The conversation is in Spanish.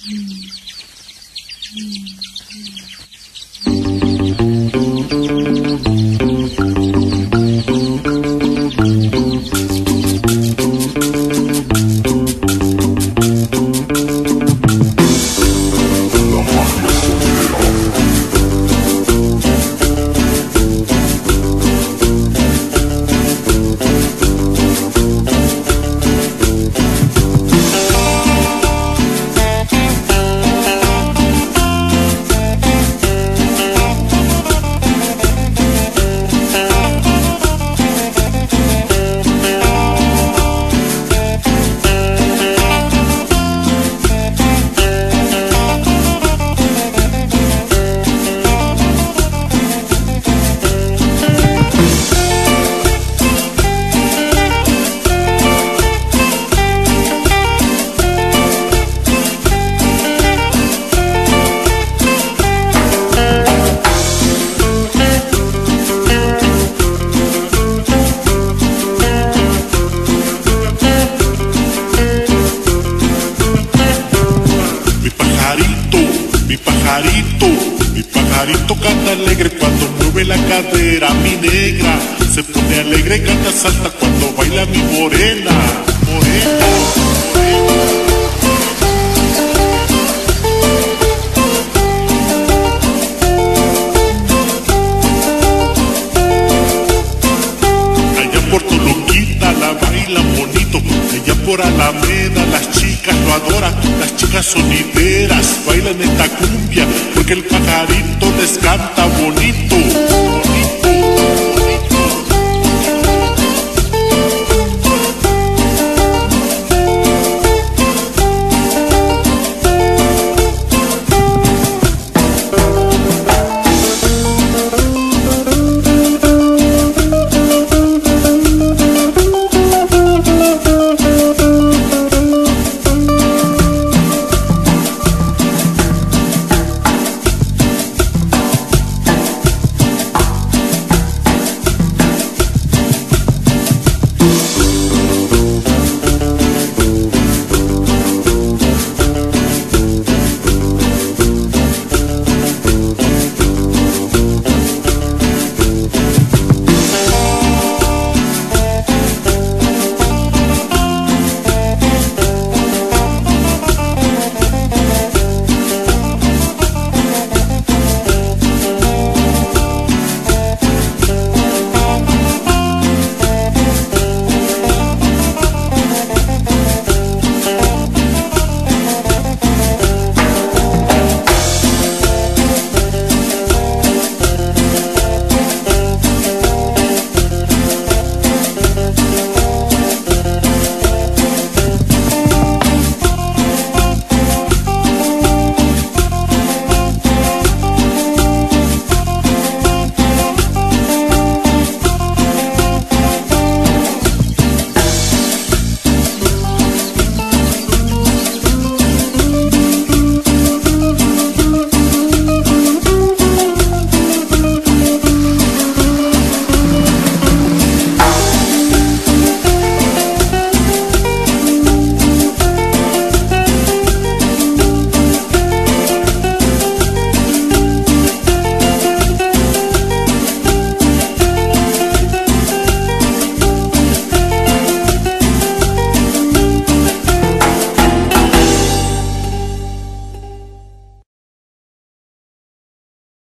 Mi pajarito canta alegre cuando mueve la cadera. Mi negra se pone alegre, canta, salta cuando baila mi morena. Morena, morena. Por tu loquita la bailan bonito, allá por Alameda las chicas lo adoran, las chicas sonideras bailan esta cumbia porque el pajarito les canta bonito.